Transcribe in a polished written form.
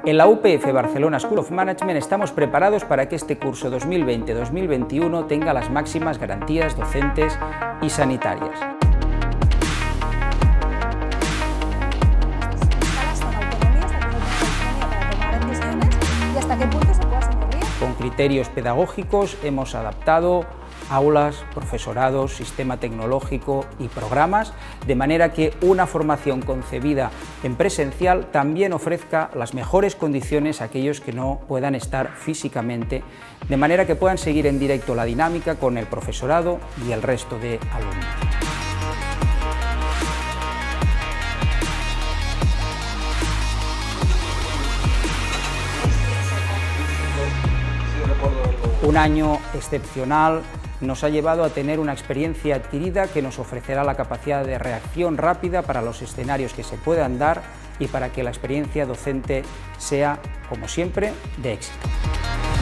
En la UPF Barcelona School of Management estamos preparados para que este curso 2020-2021 tenga las máximas garantías docentes y sanitarias. ¿Hasta qué punto se puede asumir? Con criterios pedagógicos hemos adaptado aulas, profesorado, sistema tecnológico y programas, de manera que una formación concebida en presencial también ofrezca las mejores condiciones a aquellos que no puedan estar físicamente, de manera que puedan seguir en directo la dinámica con el profesorado y el resto de alumnos. Un año excepcional nos ha llevado a tener una experiencia adquirida que nos ofrecerá la capacidad de reacción rápida para los escenarios que se puedan dar y para que la experiencia docente sea, como siempre, de éxito.